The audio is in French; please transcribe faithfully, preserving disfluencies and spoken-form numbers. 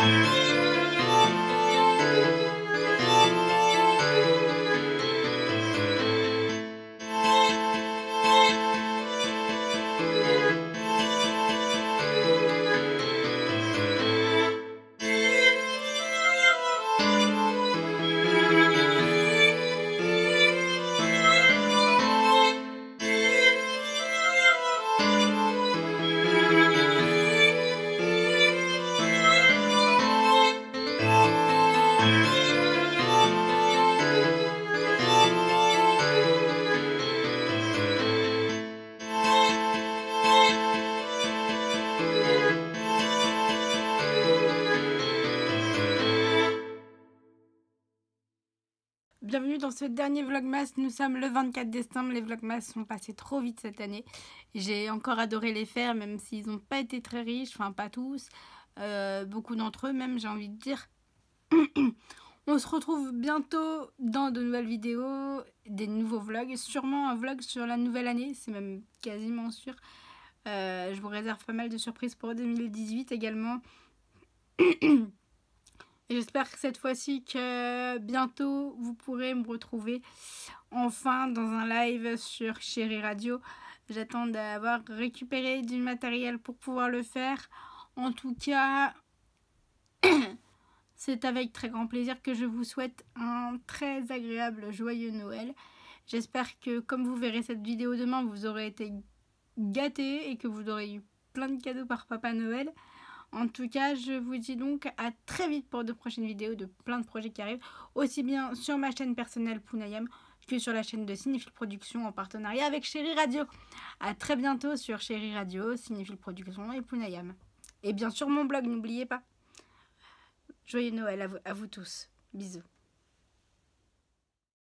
Bienvenue dans ce dernier Vlogmas. Nous sommes le vingt-quatre décembre. Les Vlogmas sont passés trop vite cette année. J'ai encore adoré les faire, même s'ils n'ont pas été très riches. Enfin, pas tous. Euh, beaucoup d'entre eux, même, j'ai envie de dire. On se retrouve bientôt dans de nouvelles vidéos, des nouveaux vlogs. Sûrement un vlog sur la nouvelle année. C'est même quasiment sûr. Euh, je vous réserve pas mal de surprises pour deux mille dix-huit également. Et j'espère que cette fois-ci que bientôt vous pourrez me retrouver enfin dans un live sur Chérie Radio. J'attends d'avoir récupéré du matériel pour pouvoir le faire. En tout cas, c'est avec très grand plaisir que je vous souhaite un très agréable joyeux Noël. J'espère que comme vous verrez cette vidéo demain, vous aurez été gâtés et que vous aurez eu plein de cadeaux par Papa Noël. En tout cas, je vous dis donc à très vite pour de prochaines vidéos de plein de projets qui arrivent, aussi bien sur ma chaîne personnelle Pounayam que sur la chaîne de Cinéphile Productions en partenariat avec Chérie Radio. À très bientôt sur Chérie Radio, Cinéphile Productions et Pounayam. Et bien sûr mon blog, n'oubliez pas. Joyeux Noël à vous, à vous tous. Bisous.